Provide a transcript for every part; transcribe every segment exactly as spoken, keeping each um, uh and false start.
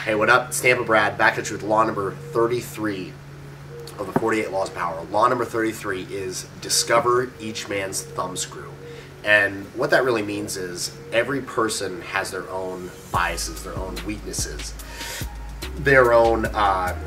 Hey, what up? Stampa Brad, back at you with law number thirty-three of the forty-eight Laws of Power. Law number thirty-three is discover each man's thumbscrew. And what that really means is every person has their own biases, their own weaknesses, their own uh,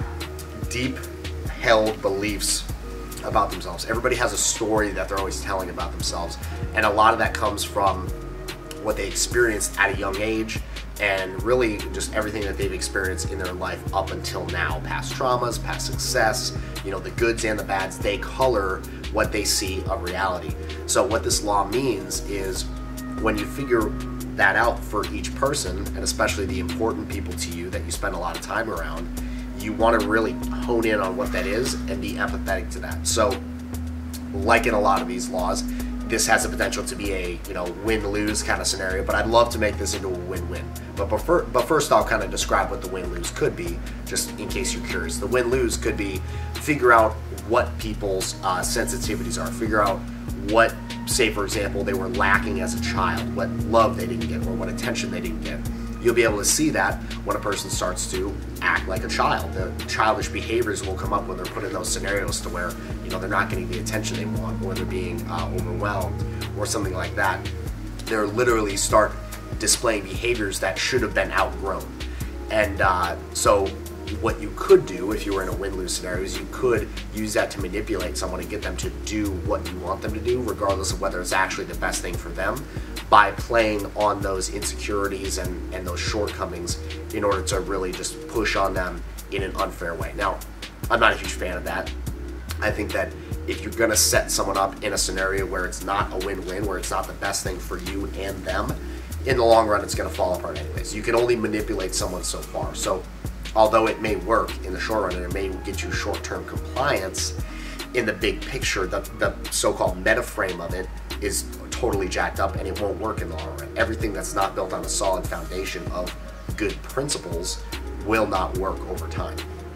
deep-held beliefs about themselves. Everybody has a story that they're always telling about themselves, and a lot of that comes from what they experienced at a young age, and really just everything that they've experienced in their life up until now. Past traumas, past success, you know, the goods and the bads, they color what they see of reality. So what this law means is when you figure that out for each person, and especially the important people to you that you spend a lot of time around, you want to really hone in on what that is and be empathetic to that. So like in a lot of these laws, this has the potential to be a, you know, win-lose kind of scenario, but I'd love to make this into a win-win. But, before, but first I'll kind of describe what the win-lose could be, just in case you're curious. The win-lose could be figure out what people's uh, sensitivities are, figure out what, say for example, they were lacking as a child, what love they didn't get or what attention they didn't get. You'll be able to see that when a person starts to act like a child. The childish behaviors will come up when they're put in those scenarios to where, you know, they're not getting the attention they want, or they're being uh, overwhelmed or something like that. They're literally start displaying behaviors that should have been outgrown. And uh, so what you could do if you were in a win-lose scenario is you could use that to manipulate someone and get them to do what you want them to do, regardless of whether it's actually the best thing for them, by playing on those insecurities and, and those shortcomings in order to really just push on them in an unfair way. Now, I'm not a huge fan of that. I think that if you're gonna set someone up in a scenario where it's not a win-win, where it's not the best thing for you and them, in the long run, it's gonna fall apart anyways. You can only manipulate someone so far. So although it may work in the short run and it may get you short-term compliance, in the big picture, the, the so-called meta frame of it is totally jacked up and it won't work in the long run. Everything that's not built on a solid foundation of good principles will not work over time.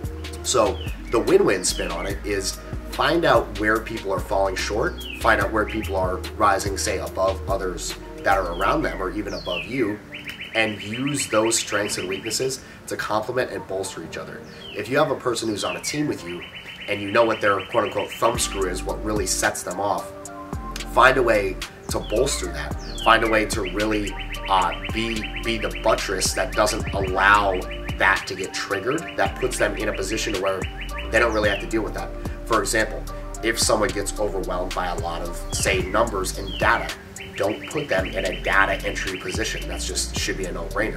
So the win-win spin on it is find out where people are falling short, find out where people are rising, say, above others that are around them or even above you, and use those strengths and weaknesses to complement and bolster each other. If you have a person who's on a team with you and you know what their quote-unquote thumbscrew is, what really sets them off, find a way to bolster that. Find a way to really uh, be, be the buttress that doesn't allow that to get triggered, that puts them in a position to where they don't really have to deal with that. For example, if someone gets overwhelmed by a lot of, say, numbers and data, don't put them in a data entry position. That's just should be a no-brainer.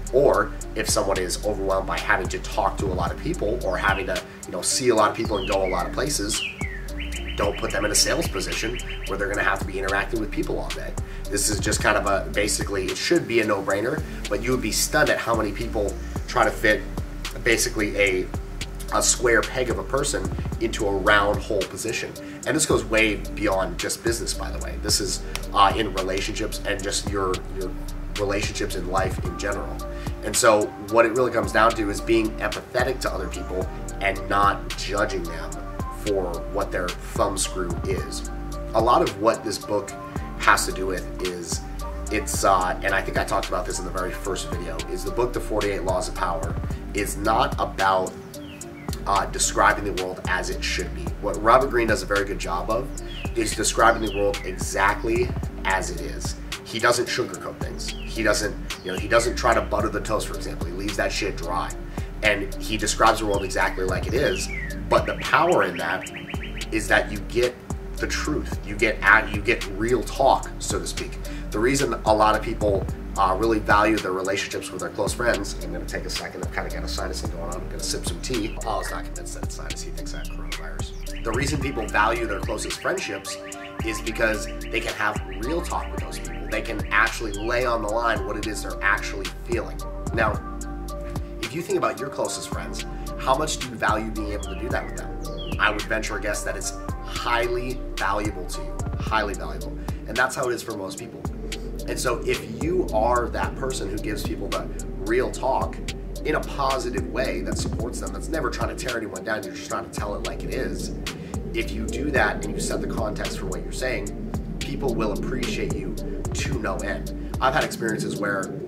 Or if someone is overwhelmed by having to talk to a lot of people or having to, you know, see a lot of people and go a lot of places, don't put them in a sales position where they're going to have to be interacting with people all day. This is just kind of a, basically, it should be a no-brainer, but you would be stunned at how many people try to fit basically a, a square peg of a person into a round hole position. And this goes way beyond just business, by the way. This is uh, in relationships and just your, your relationships in life in general. And so what it really comes down to is being empathetic to other people and not judging them for what their thumbscrew is. A lot of what this book has to do with is, it's, uh, and I think I talked about this in the very first video, is the book, The forty-eight Laws of Power, is not about uh, describing the world as it should be. What Robert Greene does a very good job of is describing the world exactly as it is. He doesn't sugarcoat things. He doesn't, you know, he doesn't try to butter the toast, for example. He leaves that shit dry. And he describes the world exactly like it is, but the power in that is that you get the truth. You get at, you get real talk, so to speak. The reason a lot of people uh, really value their relationships with their close friends, I'm gonna take a second, I've kind of got a sinus thing going on, I'm gonna sip some tea. Oh, it's not convinced that it's sinus, he thinks I have coronavirus. The reason people value their closest friendships is because they can have real talk with those people. They can actually lay on the line what it is they're actually feeling. Now, if you think about your closest friends, how much do you value being able to do that with them? I would venture a guess that it's highly valuable to you, highly valuable. And that's how it is for most people. And so if you are that person who gives people the real talk in a positive way that supports them, that's never trying to tear anyone down, you're just trying to tell it like it is. If you do that and you set the context for what you're saying, people will appreciate you to no end. I've had experiences where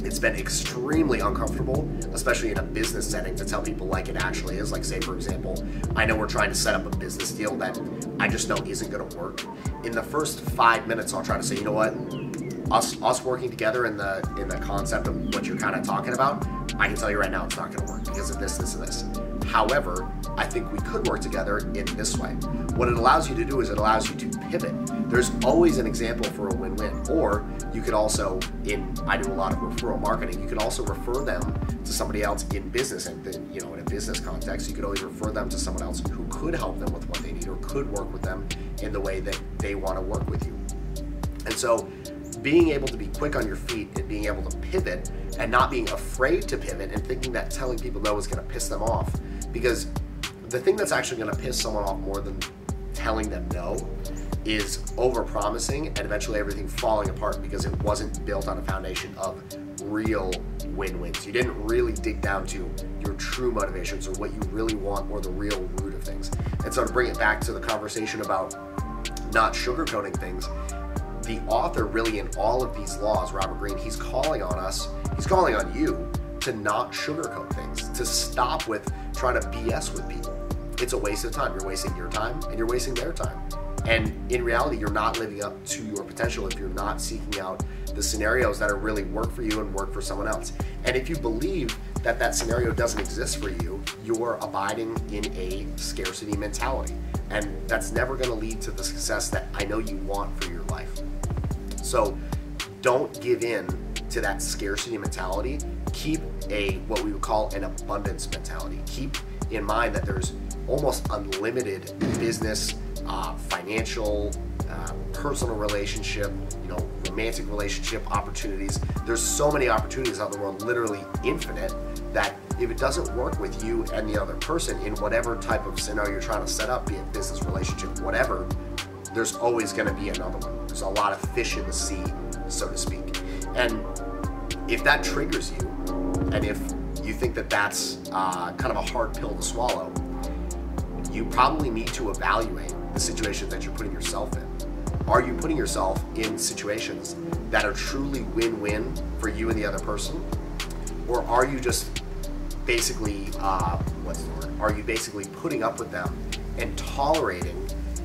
it's been extremely uncomfortable, especially in a business setting, to tell people like it actually is. Like, say, for example, I know we're trying to set up a business deal that I just know isn't going to work. In the first five minutes, I'll try to say, you know what, us us working together in the in the concept of what you're kind of talking about, I can tell you right now it's not going to work because of this, this, and this. However, I think we could work together in this way. What it allows you to do is it allows you to pivot. There's always an example for a win-win. Or you could also, in I do a lot of referral marketing, you could also refer them to somebody else in business. And then, you know, in a business context, you could always refer them to someone else who could help them with what they need or could work with them in the way that they want to work with you. And so being able to be quick on your feet and being able to pivot and not being afraid to pivot and thinking that telling people no is going to piss them off. Because the thing that's actually going to piss someone off more than telling them no is overpromising and eventually everything falling apart because it wasn't built on a foundation of real win-wins. You didn't really dig down to your true motivations or what you really want or the real root of things. And so to bring it back to the conversation about not sugarcoating things, the author really in all of these laws, Robert Greene, he's calling on us, he's calling on you to not sugarcoat things, to stop with trying to B S with people. It's a waste of time. You're wasting your time and you're wasting their time. And in reality, you're not living up to your potential if you're not seeking out the scenarios that are really work for you and work for someone else. And if you believe that that scenario doesn't exist for you, you're abiding in a scarcity mentality. And that's never going to lead to the success that I know you want for your life. So don't give in to that scarcity mentality. Keep a, what we would call an abundance mentality. Keep in mind that there's almost unlimited business, uh, financial, uh, personal relationship, you know, romantic relationship opportunities. There's so many opportunities out there, we're literally infinite, that if it doesn't work with you and the other person in whatever type of scenario you're trying to set up, be it business, relationship, whatever, there's always going to be another one. There's a lot of fish in the sea, so to speak. And if that triggers you, and if you think that that's uh, kind of a hard pill to swallow, you probably need to evaluate the situations that you're putting yourself in. Are you putting yourself in situations that are truly win-win for you and the other person? Or are you just basically, uh, what's the word? Are you basically putting up with them and tolerating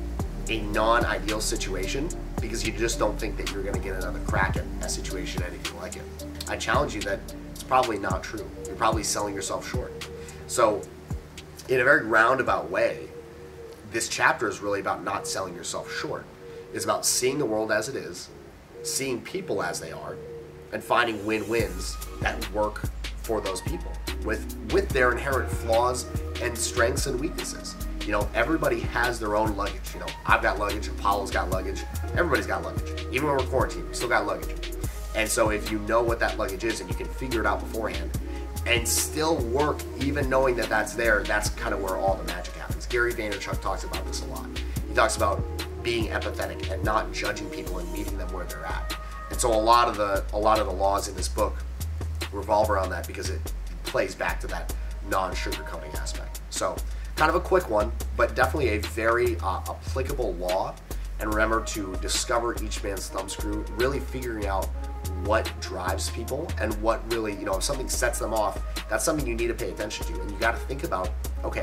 a non-ideal situation because you just don't think that you're going to get another crack at a situation, anything like it? I challenge you that it's probably not true. You're probably selling yourself short. So in a very roundabout way, this chapter is really about not selling yourself short. It's about seeing the world as it is, seeing people as they are, and finding win-wins that work for those people with, with their inherent flaws and strengths and weaknesses. You know, everybody has their own luggage. You know, I've got luggage, Apollo's got luggage, everybody's got luggage. Even when we're quarantined, we still got luggage. And so if you know what that luggage is and you can figure it out beforehand and still work even knowing that that's there, that's kind of where all the magic happens. Gary Vaynerchuk talks about this a lot. He talks about being empathetic and not judging people and meeting them where they're at. And so a lot of the a lot of the laws in this book revolve around that because it plays back to that non-sugarcoating aspect. So kind of a quick one, but definitely a very uh, applicable law. And remember to discover each man's thumbscrew, really figuring out what drives people and what really, you know, if something sets them off, that's something you need to pay attention to. And you got to think about, okay,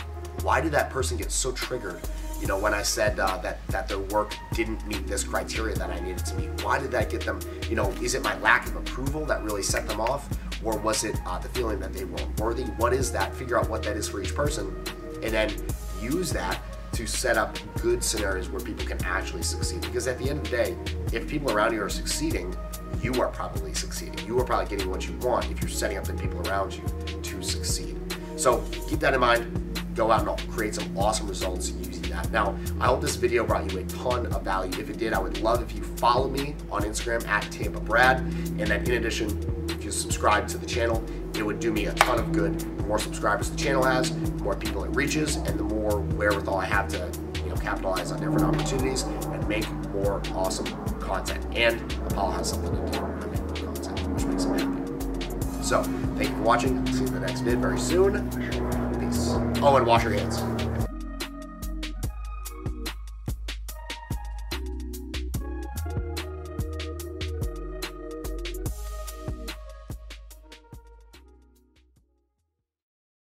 why did that person get so triggered? You know, when I said uh, that, that their work didn't meet this criteria that I needed to meet, why did that get them, you know, is it my lack of approval that really set them off? Or was it uh, the feeling that they weren't worthy? What is that? Figure out what that is for each person and then use that to set up good scenarios where people can actually succeed. Because at the end of the day, if people around you are succeeding, you are probably succeeding. You are probably getting what you want if you're setting up the people around you to succeed. So keep that in mind. Go out and create some awesome results using that. Now, I hope this video brought you a ton of value. If it did, I would love if you follow me on Instagram at Tampa Brad. And then in addition, if you subscribe to the channel, it would do me a ton of good. The more subscribers the channel has, the more people it reaches, and the more wherewithal I have to, you know, capitalize on different opportunities and make more awesome content. And Apollo has something to do when I make more content, which makes him happy. So, thank you for watching. See you in the next vid very soon. Peace. Oh, and wash your hands.